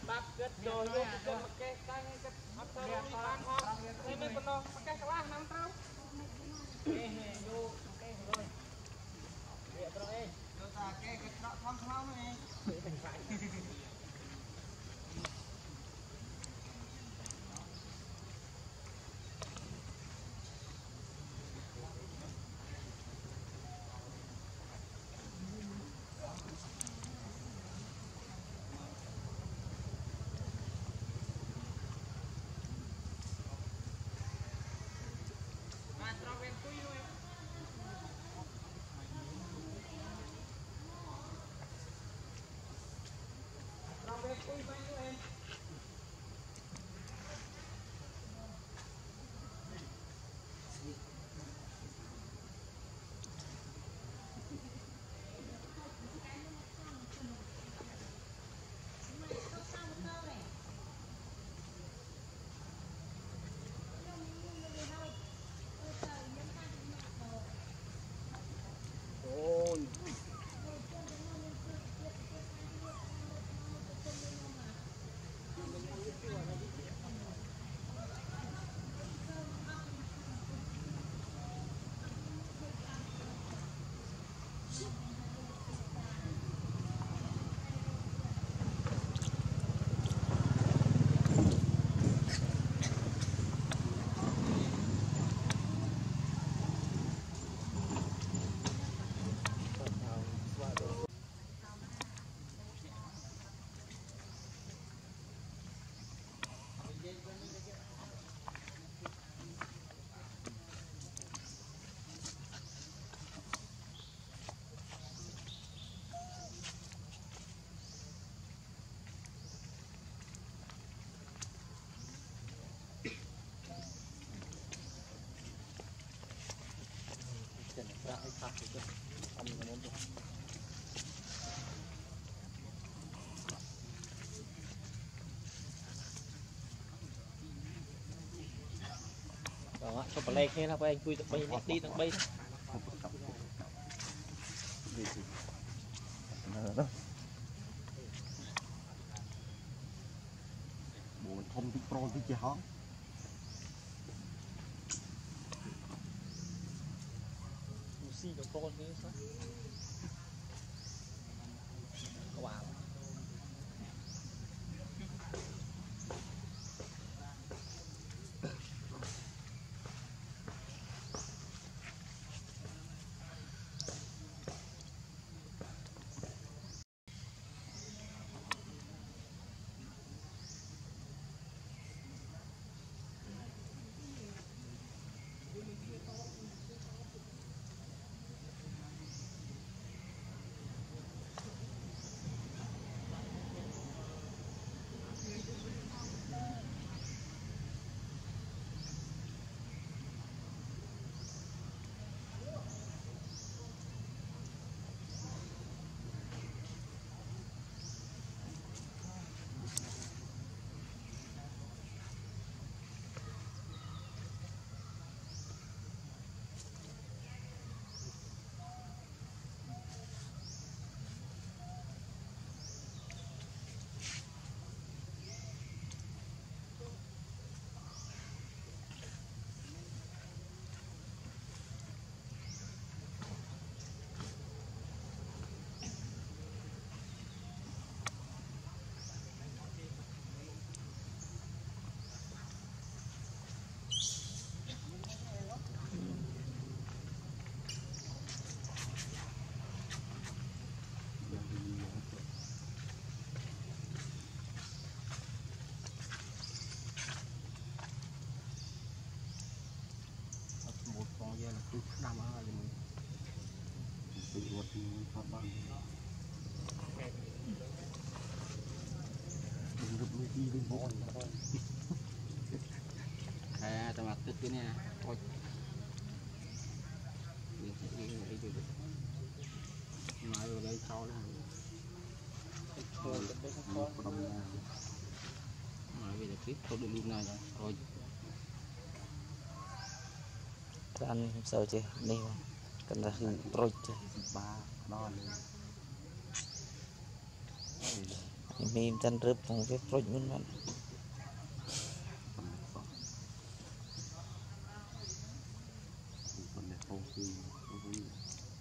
bác kết rồi luôn cái cái ấp tao đi làm ho đây mấy con nó cái lá nằm trâu cái này vô cái rồi vậy rồi ê rồi ta cái trọ thong thong này đó cho lên thế là anh vui bay đi tận bay bộ thông tin pro với chị hóng xì được con thế sao wow năm ở đây mình tự ruột phát bằng đừng rụp nuôi đi bên bồn à tao mặc tức cái này thôi nói rồi đây sau là nói về clip tôi được luôn này rồi anh sợ chứ đi cần là rồi chứ ba đo mìm tan rớp bằng cái phôi mình bạn còn để không khi không có gì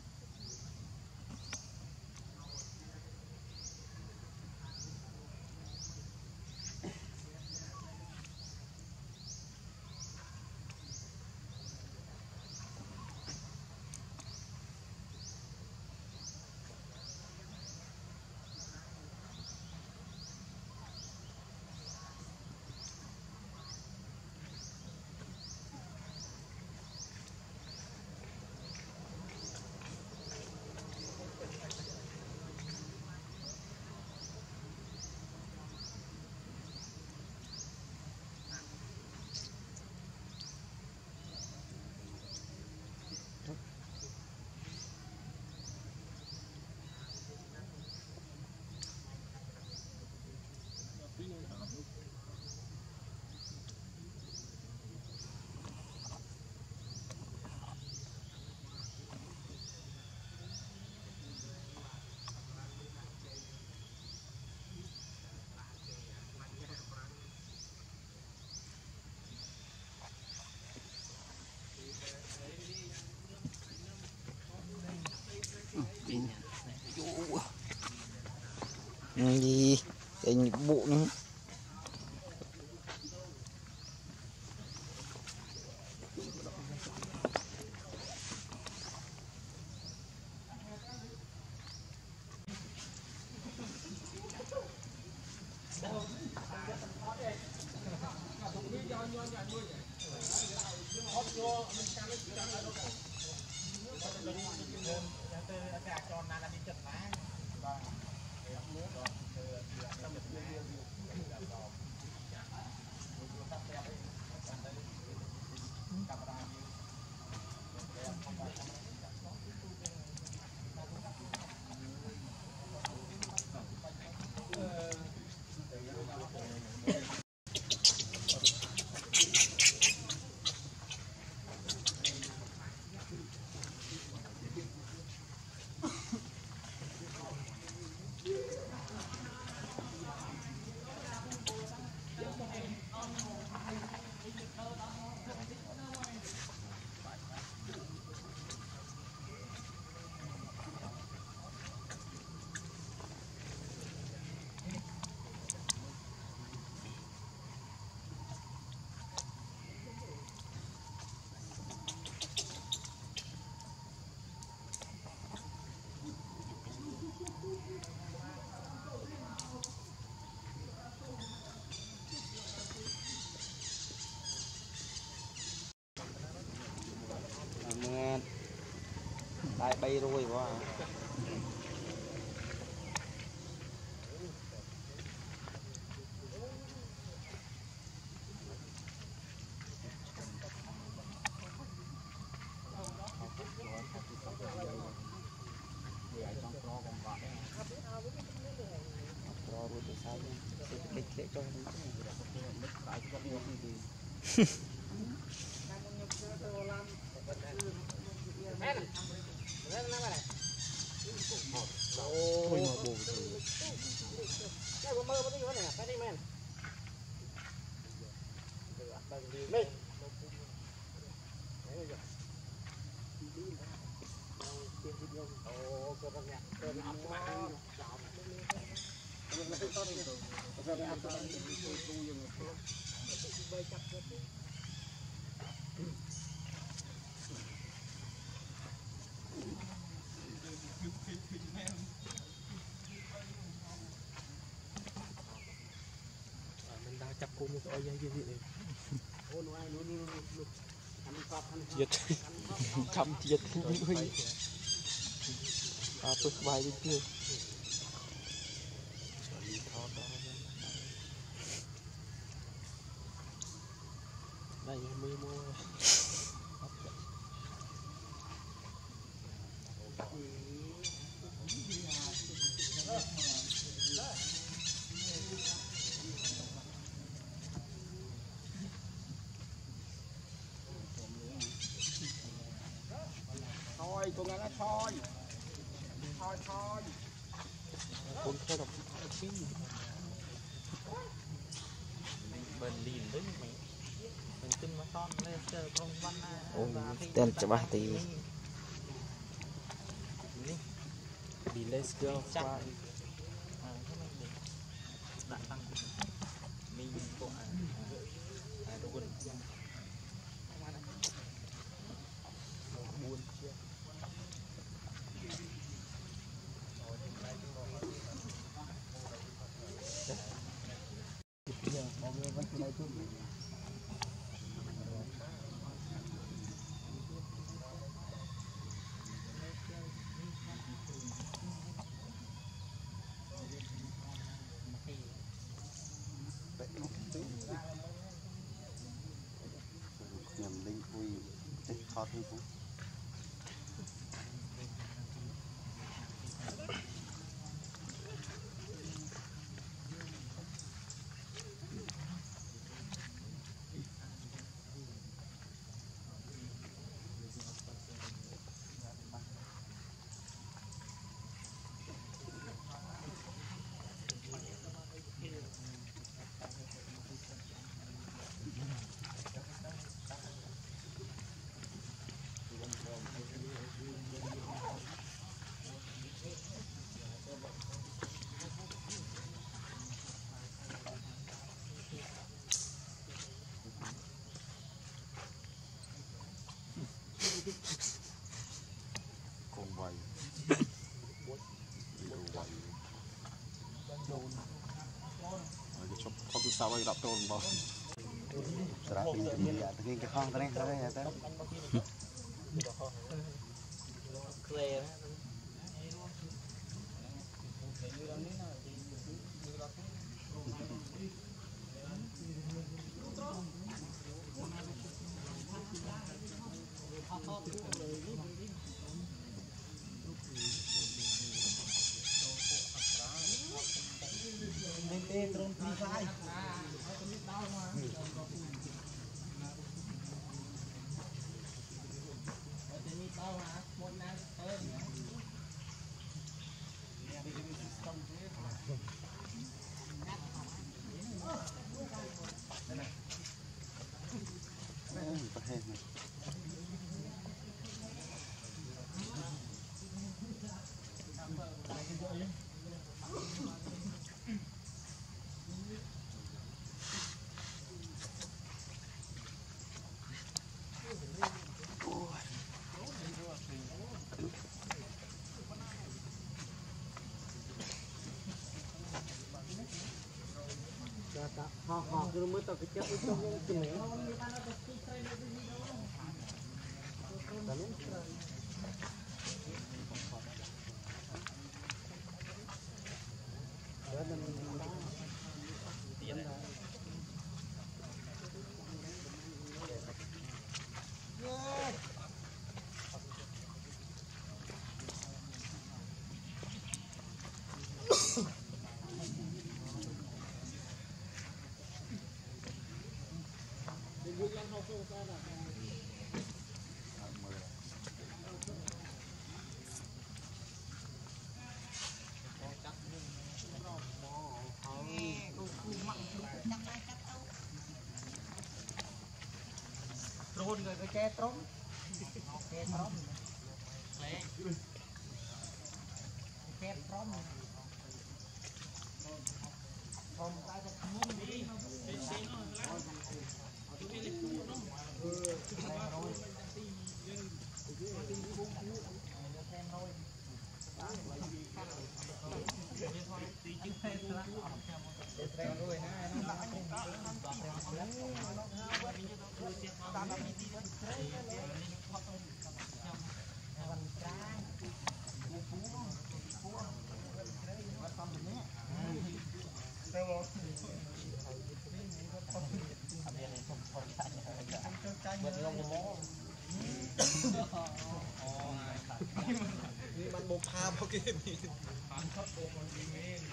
gì anh bộ nữa đại bay rồi quá chặt cung cái dây gì này thiệt chăm thiệt thôi tôi bài đi chưa đây mới mua thôi con nghe nó thôi Con theo đọc cái bên liền đấy mày mình tin mà con lên chơi con văn tên chả ba tí đi let's go chắc đã tăng mình cũng buồn buồn chưa nhầm linh vui khó thương cũng con vầy cái chụp không tu sao vậy đập trôn bao sạ bình thường vậy tự nhiên cái con cái này thế clear nên trôn phi sai họ cứ mới tập cái chết trong cái miệng trôn rồi cái che trống che trống che trống không taจะmuốn điมันบุกพาพวกนี้มันชอบโกงมันจริงเอง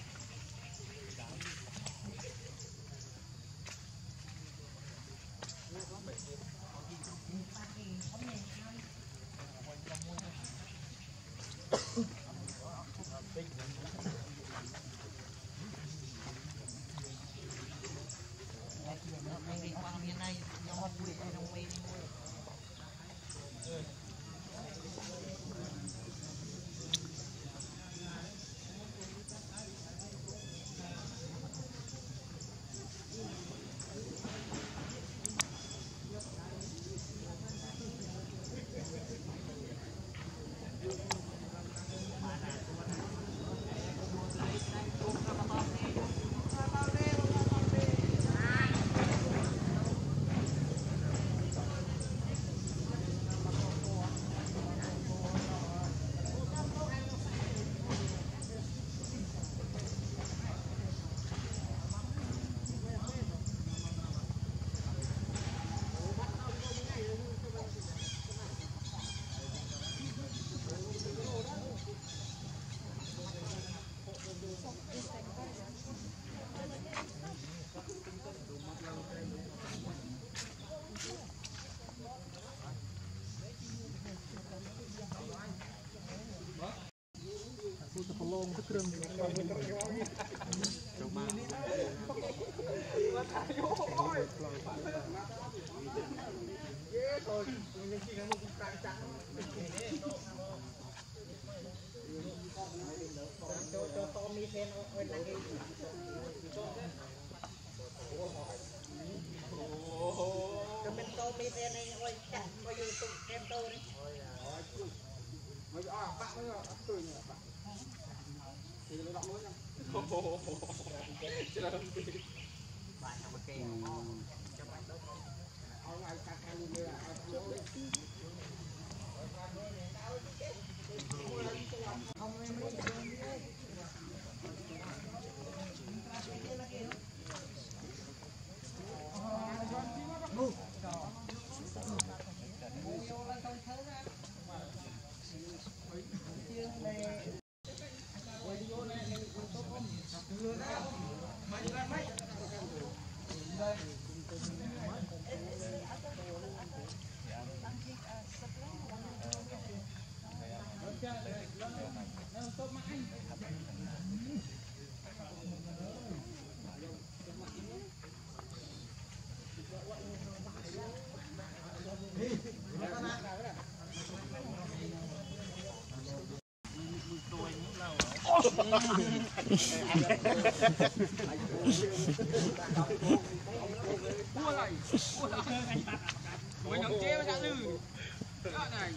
Ủa nhóm chế mà đã lư. Đó này.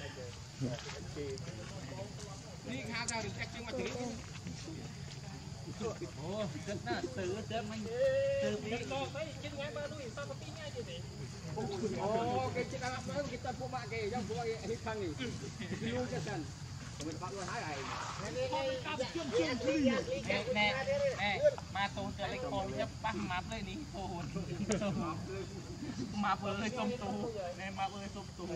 Đi khá ra được cách chương mà thế. Ồ, rất là từ chân anh. Từ tí to thấy chân ngay ba đuôi sao có tí ngay như thế. Ồ, cái chiếc áo mới kita phụ bạc kì trong phụ hít khăn này. Lưu cho chân. Mình bắt đuôi hái này. Nè, mà tôi cho lấy con chấp bắt map lên ní thôi. Map ơi tôm tú, nè map ơi tôm tú.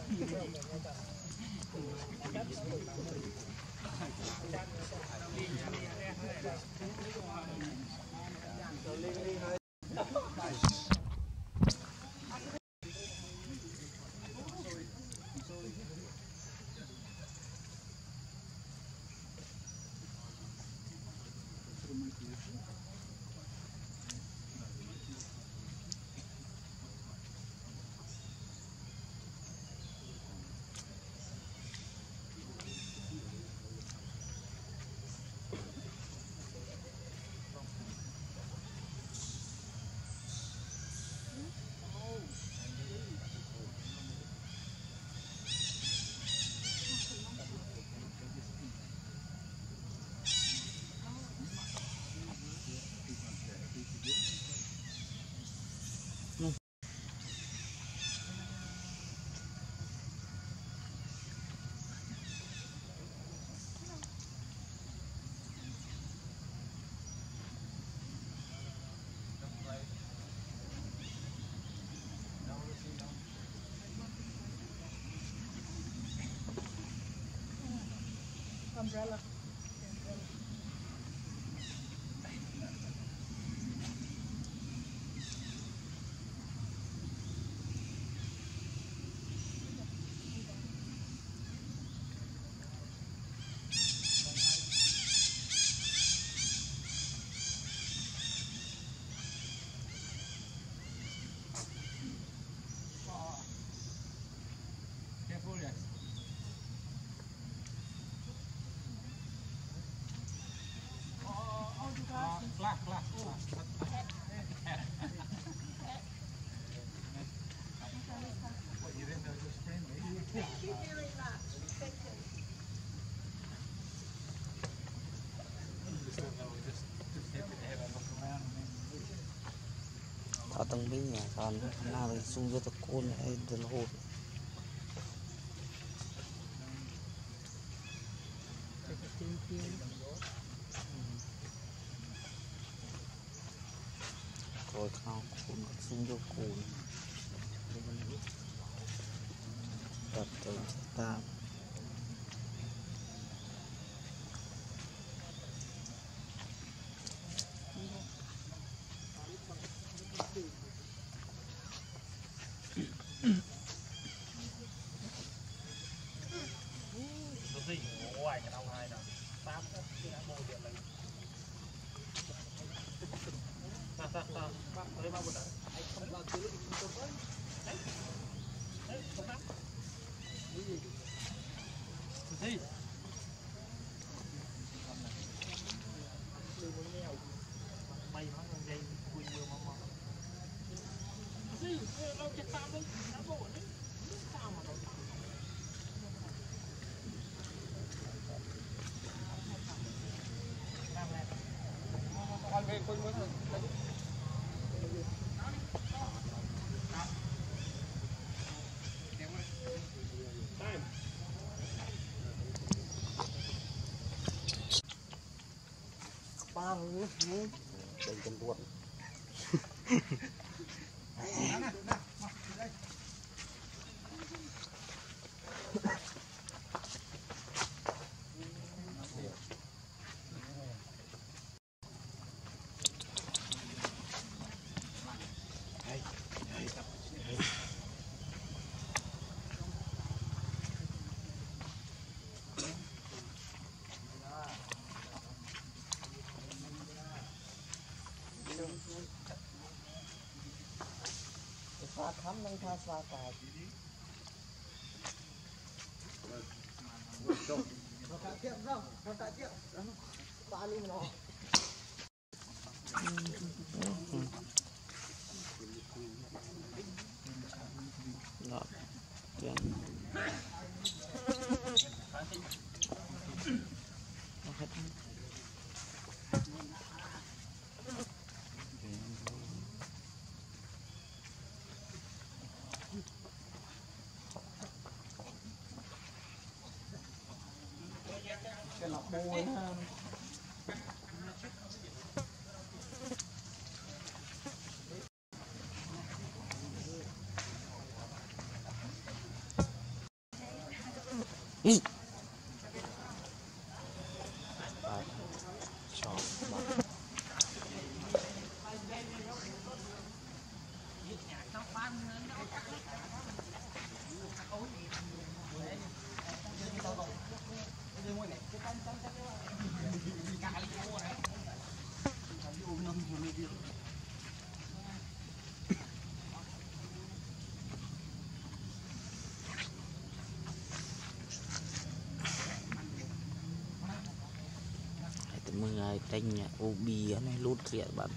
Umbrella. Careful, yes. Class. What, you didn't know it was friendly? Just happy to have a look around and then... Ở tầng bên nhà còn nào thì xung vô tập côn hay đơn hồn rồi không côn xung vô côn tập tới ta ngoài cái hai nào 8 cái đã bồi điện này ta bác tới bao một đấy anh không bao chứ không có đấy không lắm cái gì bay nó con dây quên mưa mong gì đâu chết tao đấy đã bộ đấy sao mà bao nhiêu đừng chân buồn pha thắm nâng pha pha cài đó chuyện cái lọc bôi ha mưa tranh ubi này lút kia bạn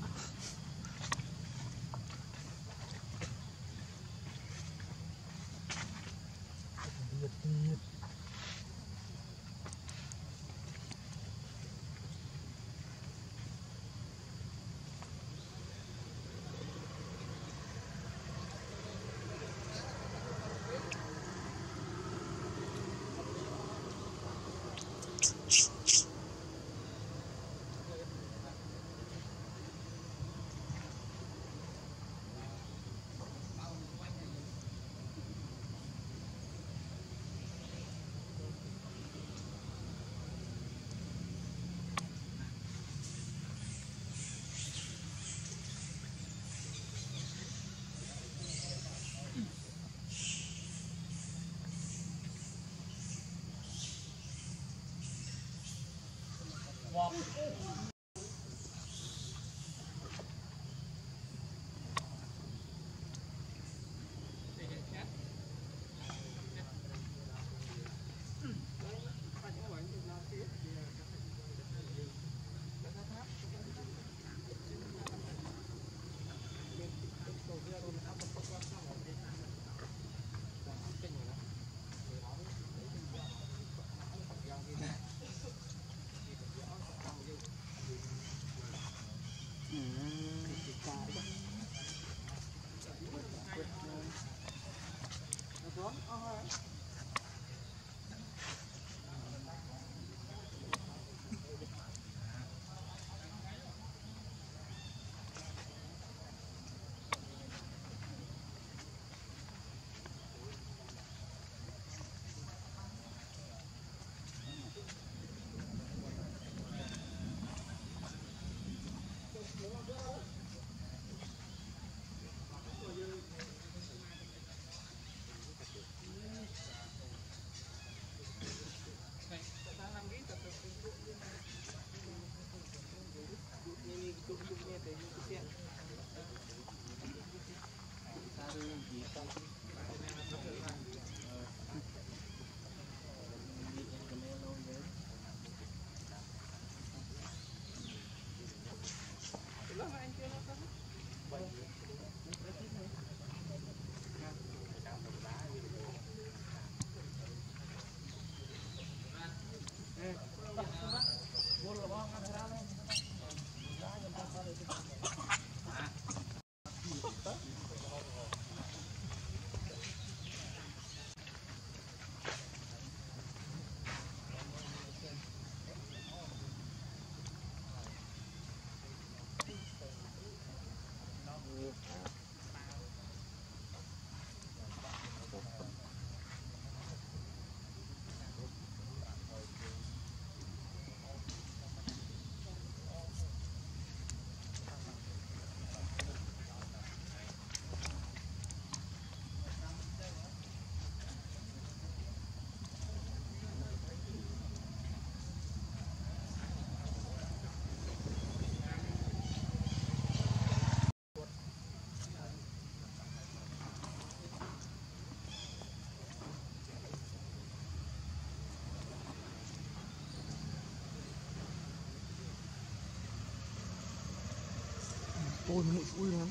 Ôi nó ui lắm.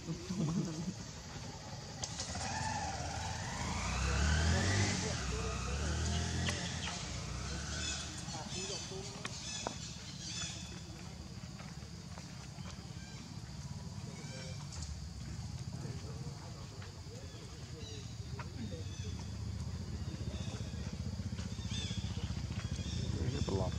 Belum.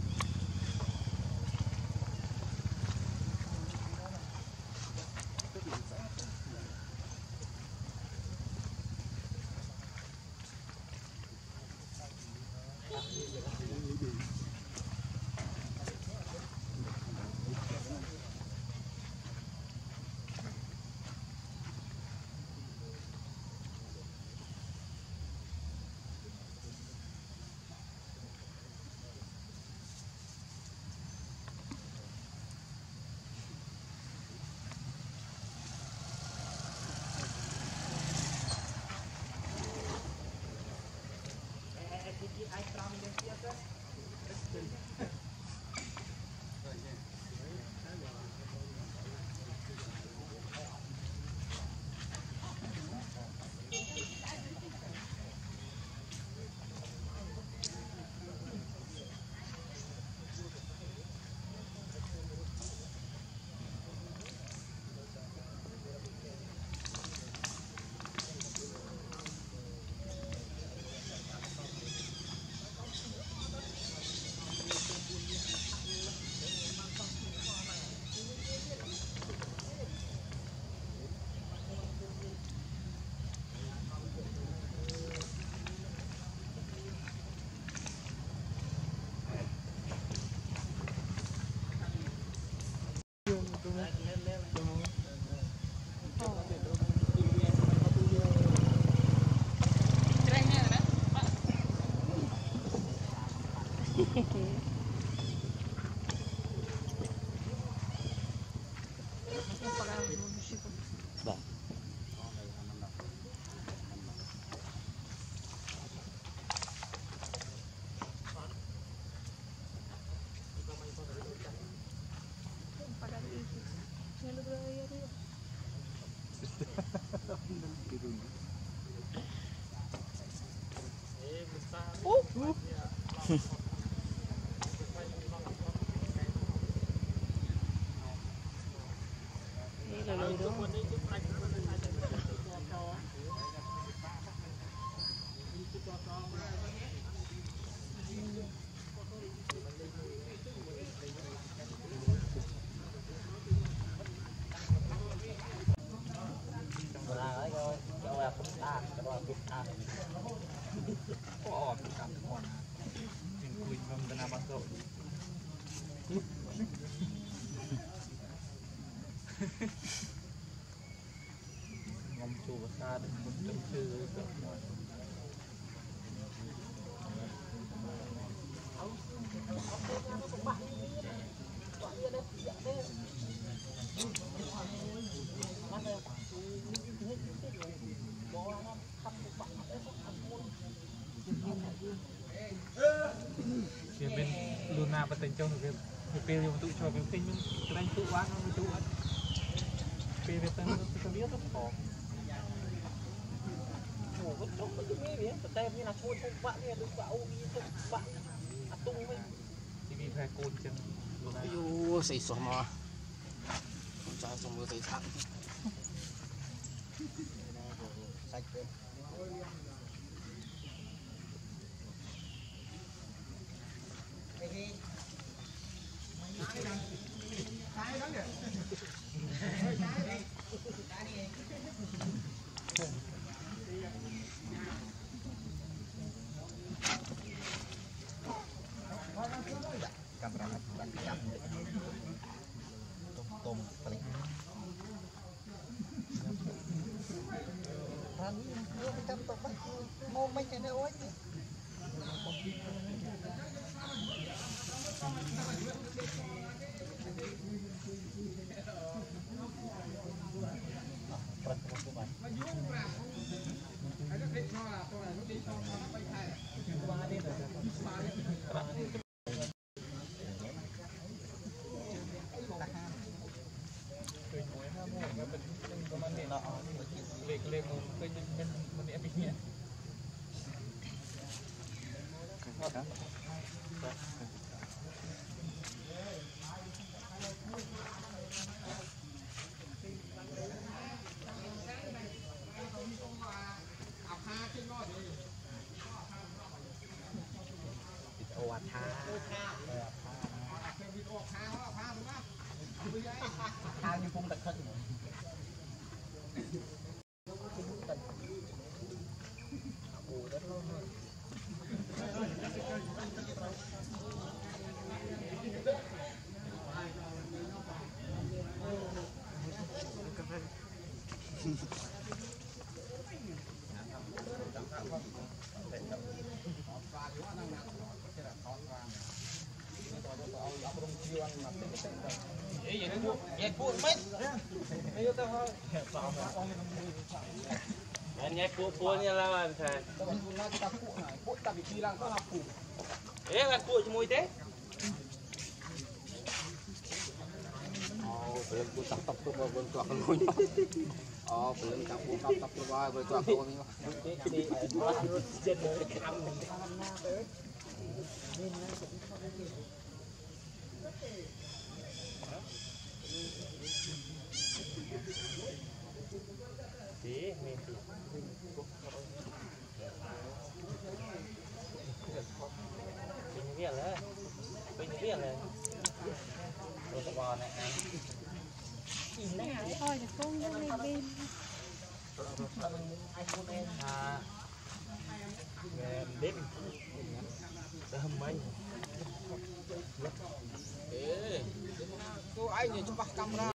Vâng. ngom chùa xa được một trăm sư bên Luna và Tây Châu được về dùng tụ cho cái kinh nhưng anh tụ quá không tụ về về tân nó biết rất khó ngủ vẫn trống cái gì vậy tem như là chua không bạn như được bão đi không bạn tung ấy thì vì phải côn chân Aduh, saya sama. Saya sama saya thẳng. Sạch đấy. Kamera tak tom paling ran dia macam tok bah mau main kena oi Nghe cua như là mà thầy. Ê là cua cho mùi thế. Belum ku tak tak tu belum tu akan mui. Oh, belum tak ku tak tak tu ba belum tu akan mui. Thôi thì con lên bên. Cô ai nhìn cho bắt camera.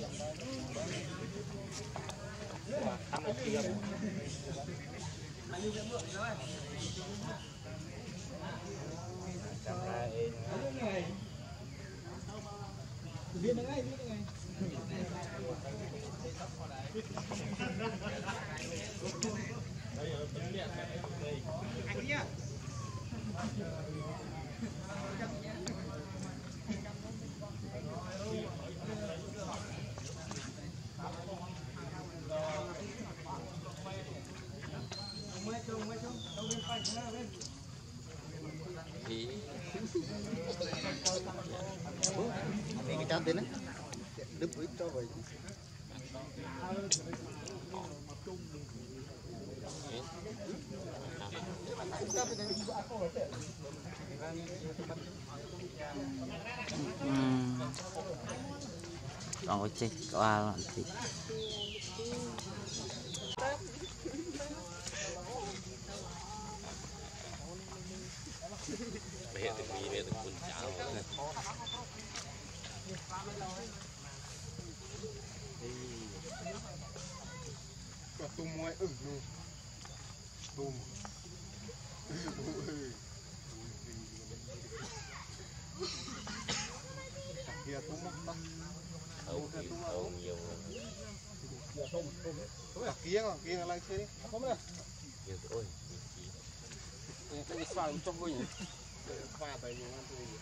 Ini cái cháu tên đấy, đứt với cho vậy. Còn có chết qua loạn thịt. Mẹ từng mì mẹ từng cuốn cháo. Có tôm ngoài luôn. Tôm. Kia tôm mắt. Âu nhiều. Kia là chơi đi. Không được. Nhiều ôi. Cái xoa trong vui nhỉ. Pha tại nhiều ăn thôi.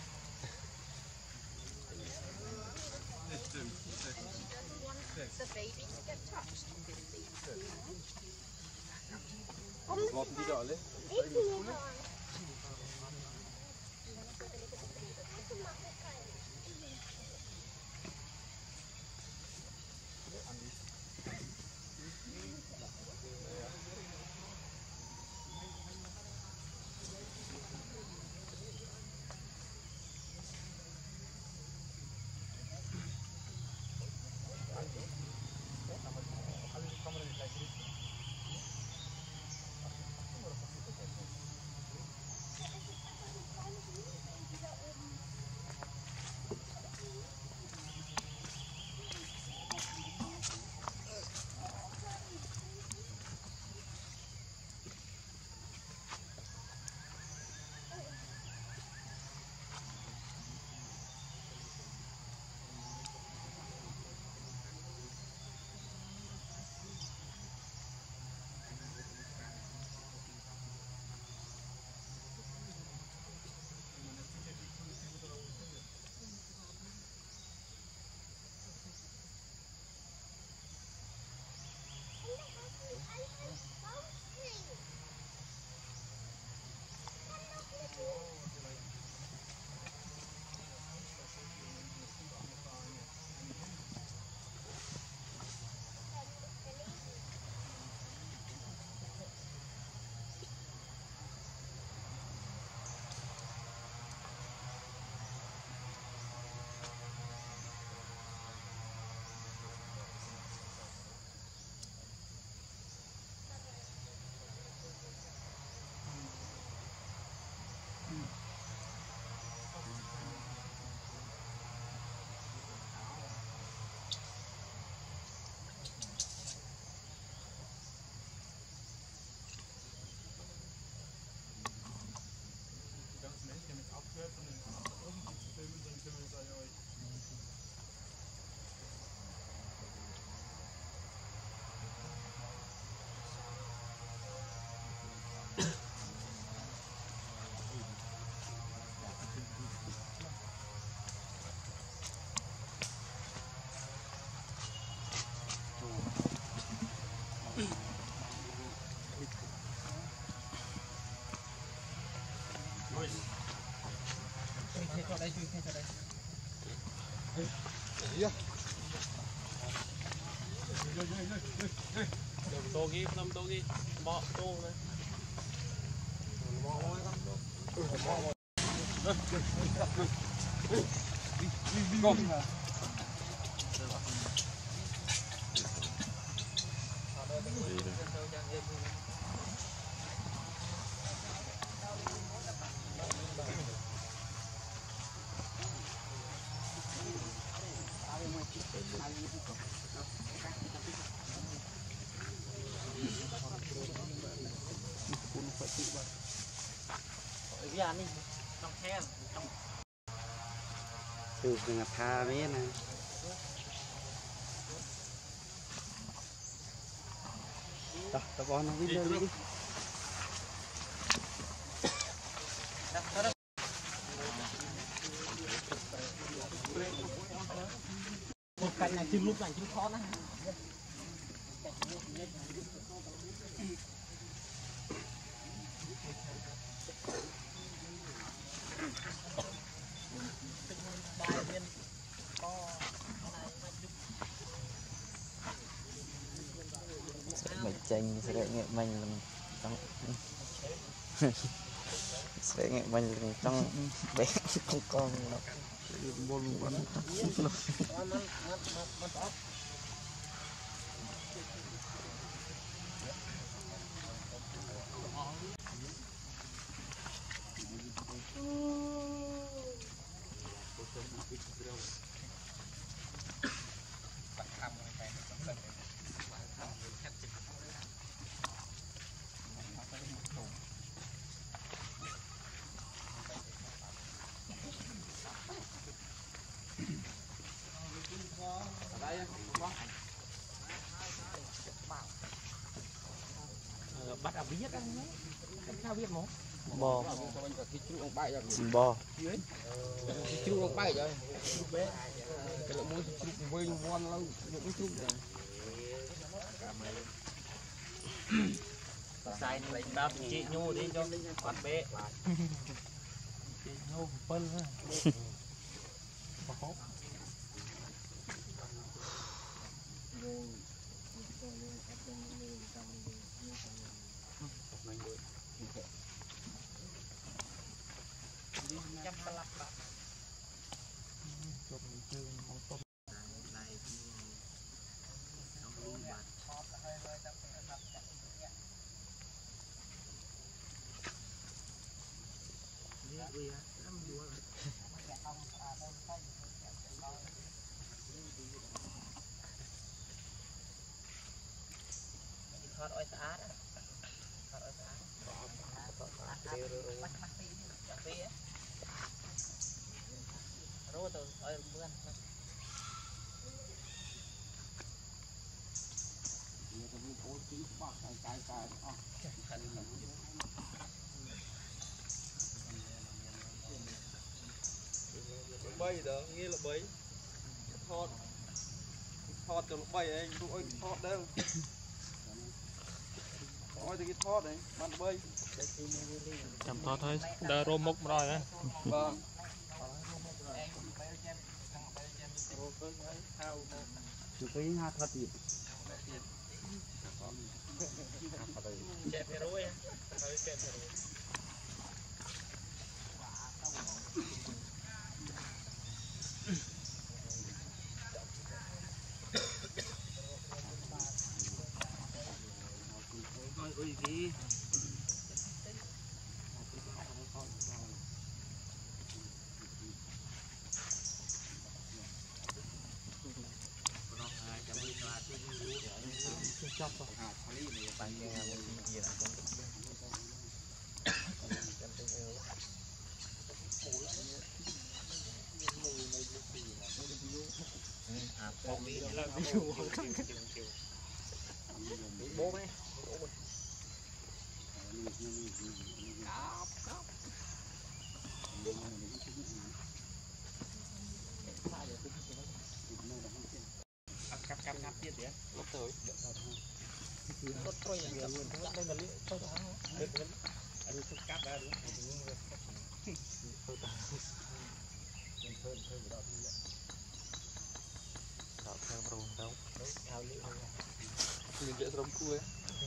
The baby to get touched. Ngọt đi đỏ lên. tô ghi năm tô ghi bọ tô này từ ngặt tha mấy nè tao bỏ nó đi đi một cạnh này chim lúc này chim khó đó mình tranh sẽ nghệ mình trong sẽ nghệ mình trong bé con nó bắt à biết anh ấy sao biết một bò Cái chú ông bay rồi. bò Cái chú ông bay rồi. Cái lượng mua chú với ngon lâu, những chú rồi. sai này đáp chị nhu đi cho bắt bé chị nhu phân á thoát oi sát thoát oi sát rồi tôi oi bữa bay đó nghe là bay thọt thọt cho nó bay anh tôi ơi thọt đâu ôi thì cái thọt đấy bạn bay chăm thọt thôi đỡ rôm mốc rồi á vâng chú cái ha thật gì chẹp cái rối á chẹp cái rối ôi gì bố mấy cắt tiếp đi lót tới lót thôi đây là lý thôi đó được anh cắt ra đúng mình dễ sống cua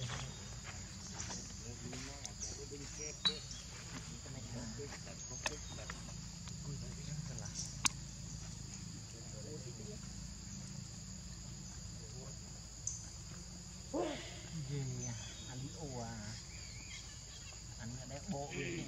anh ủa anh đẹp bộ này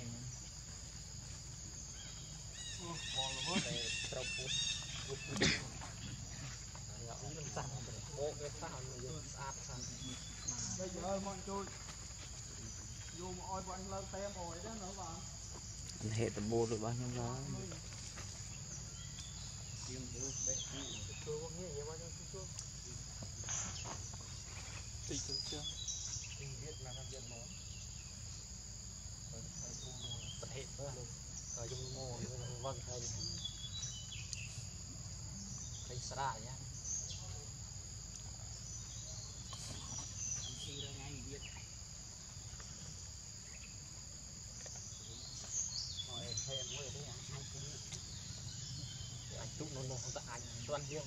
bây giờ mọi người vô một oi bọn lên tem ổi đó nữa bạn hệ tập bộ được bao nhiêu đó thì chưa toàn riêng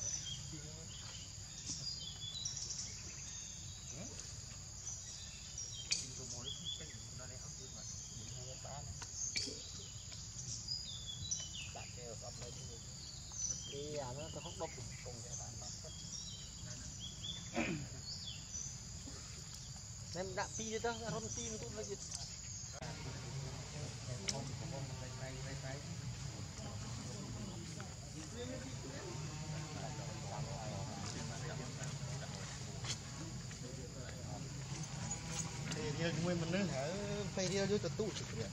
nó không độc cùng nên đã pi đi đó rôn pi nó cũng là gì thì nguyên mình nữa hả phải đi vô tủ chụp vậy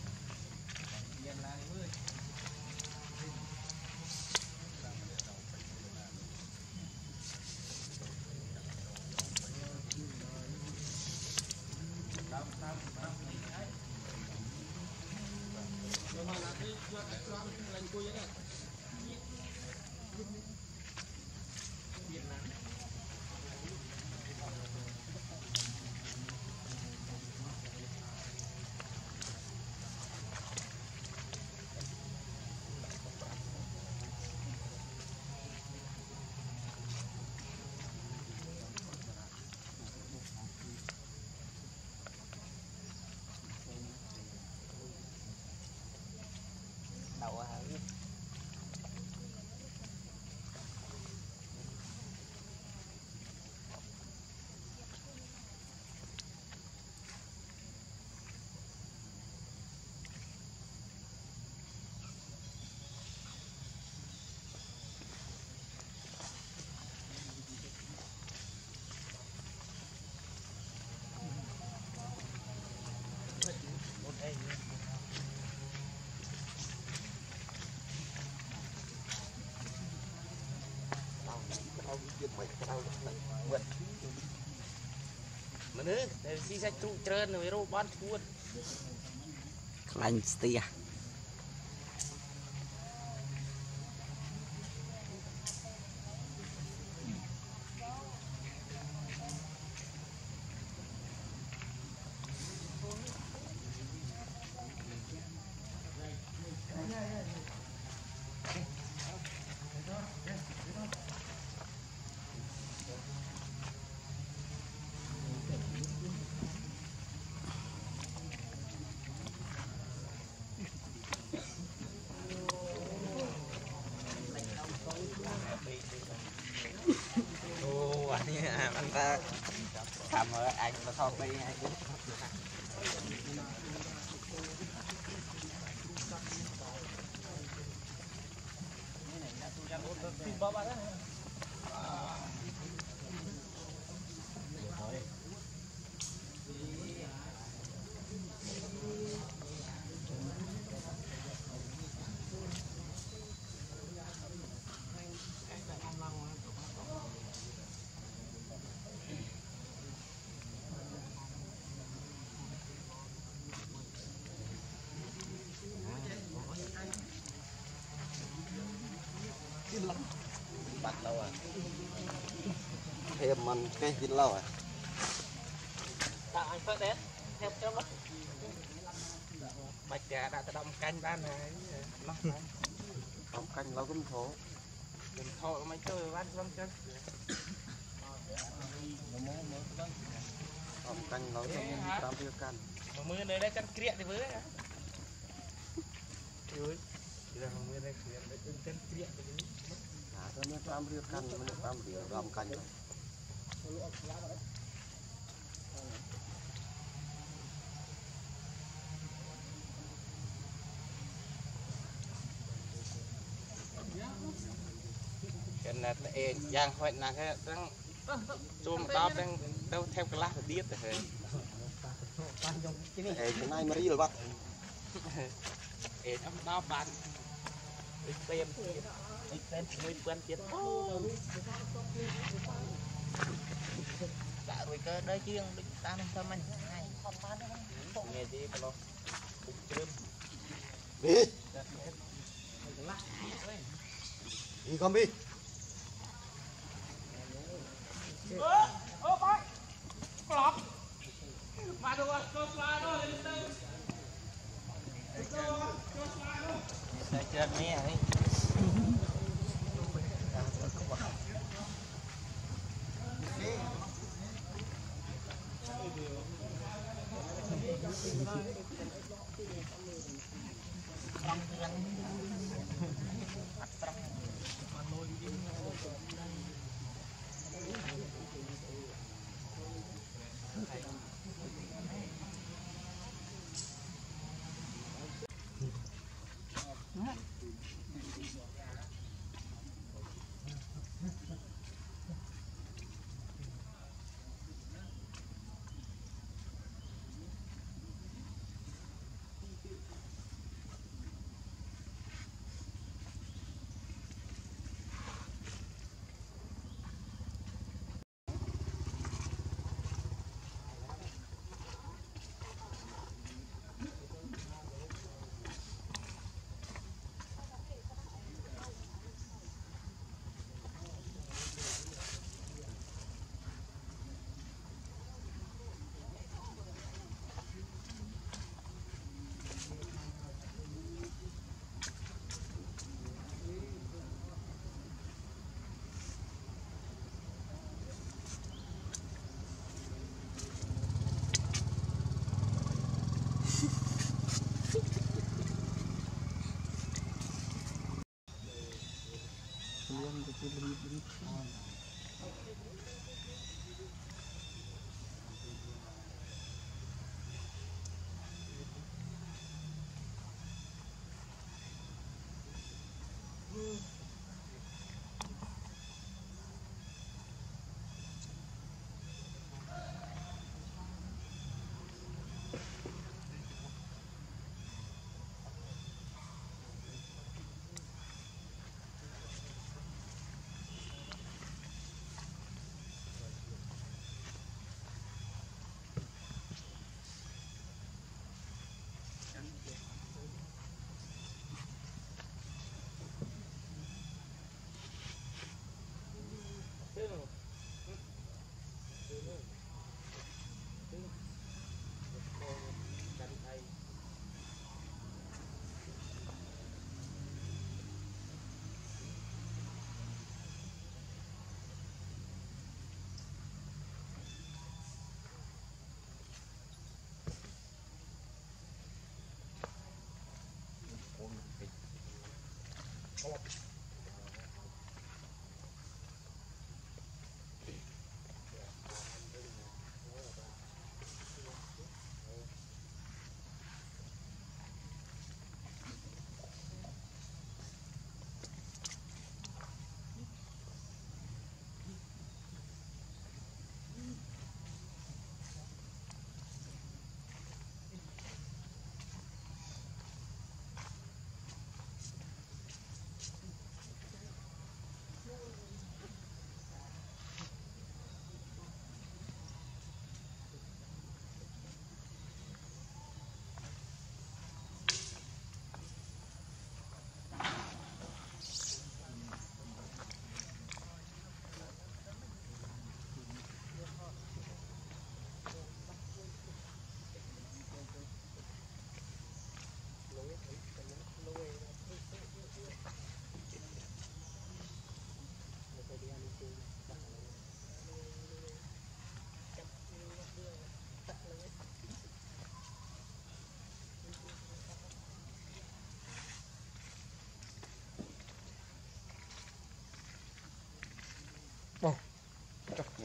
mà nữa để xí sách trụ trơn rồi rô bán chuột lạnh tia anh ta cầm rồi anh mà thon đi hay bắt lâu à thêm mình cái gì lâu à tạo anh phớt đến theo trong đó bạch trà đã tự động canh ban này không canh lâu cũng khổ thôi mấy chơi bắt lắm chứ canh nói cho tam tiêu canh mà mưa đây đây canh kia thì với đấy ơi giờ mưa đây canh kia cho nên tam tiêu canh mình tam tiêu làm canh cái này giang hoại là cái đang chôm đáp đang đâu theo cái lá phải biết rồi cái này mà đi rồi bác ê trong đáp bạn xem người quen chết đã rồi cơ đây chiêng định ta nên thơm anh nghe gì cái lo đi đi con đi ô bác lọt mà đồ cho slide đó lên tới chết mẹ ấy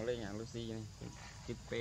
lên nhà Lucy này chip p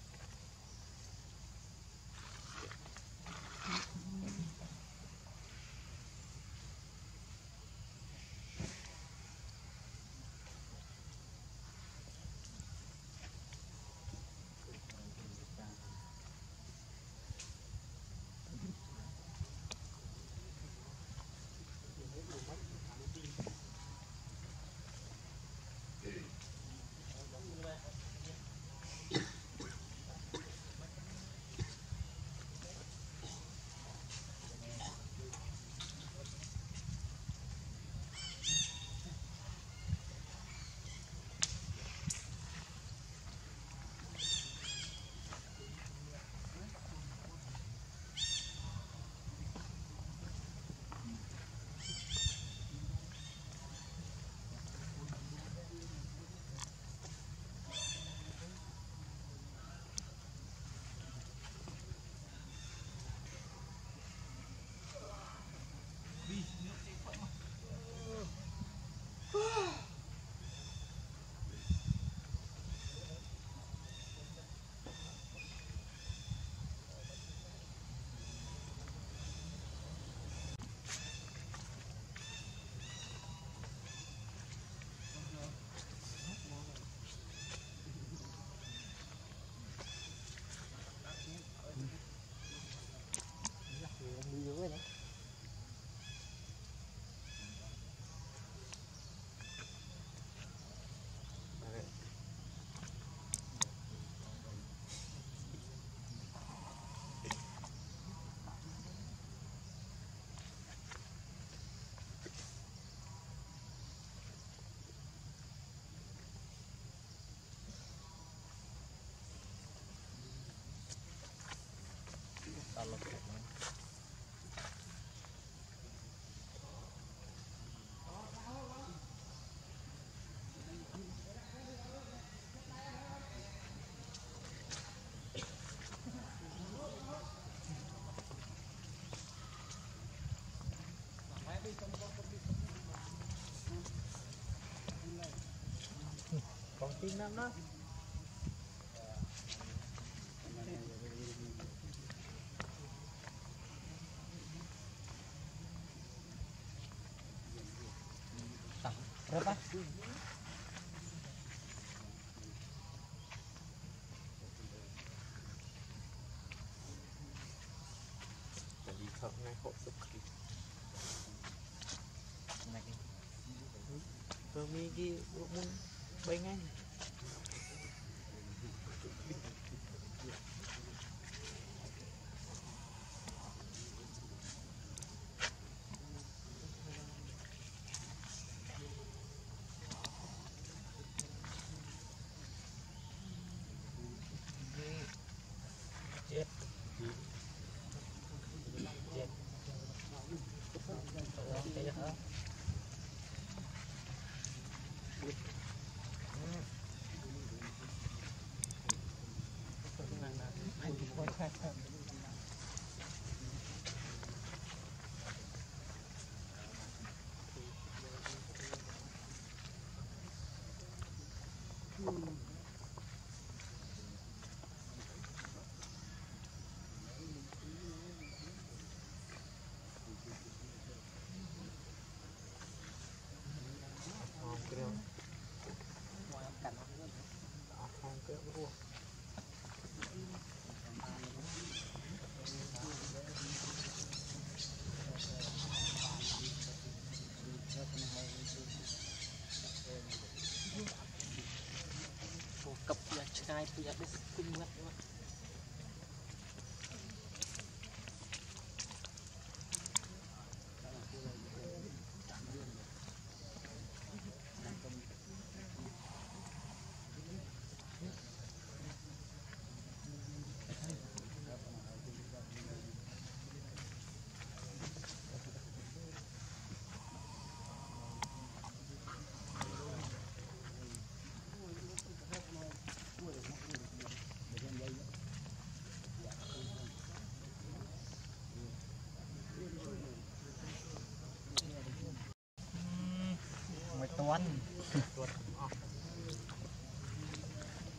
còn tin lắm đó. Berapa? Jadi kau ngai hok sukri. Kami gi mun bay ngay. Chết. Chết. Chết hả? Cặp ya chai tu ya des kun mat. Tuan.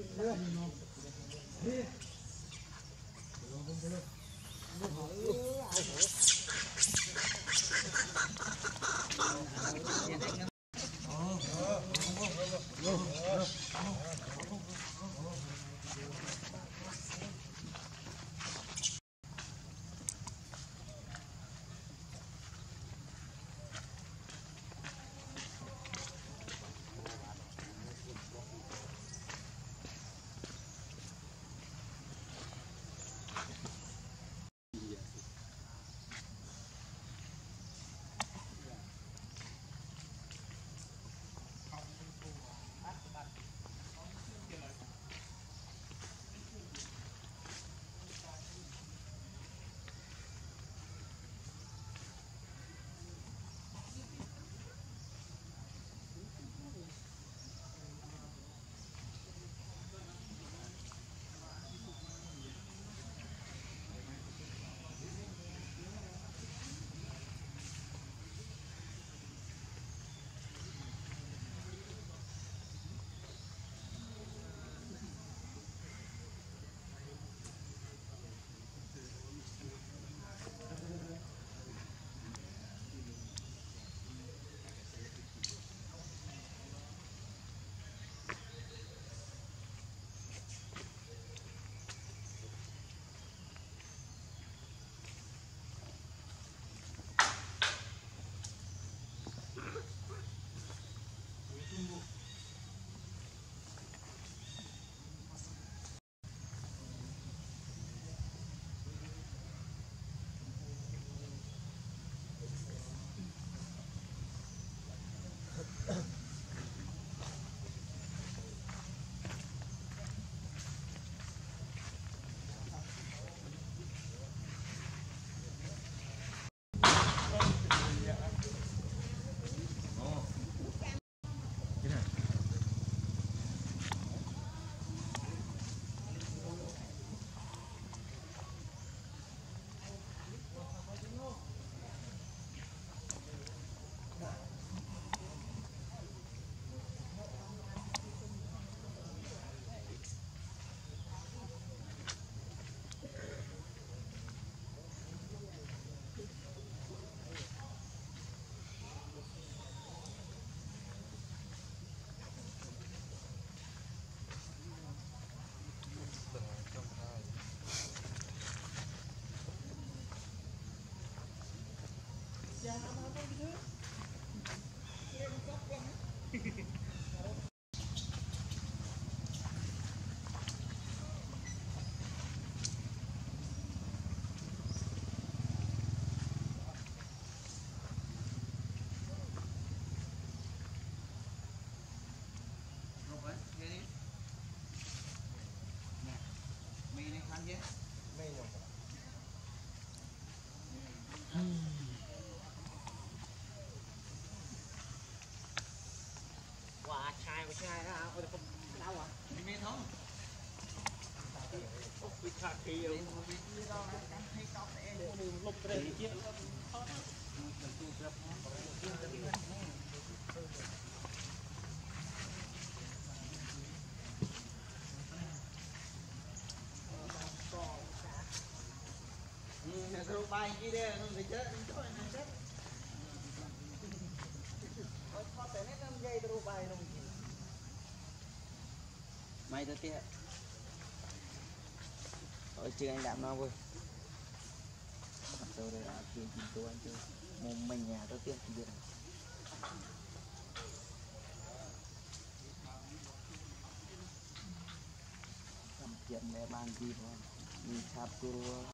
Quả chai đó ôi không đau à đi mê không bị khạc kỳ rồi lục rồi chứ Rồi bài kia đây nó phải chết nó chết có thể nét 5 giây rồi bài nó mày tới tiệt ở chưa anh làm nó vui rồi đây là tiền chín tôi anh chơi một mình nhà tới tiệt thì biết làm chuyện để bàn gì thôi đi chạp cua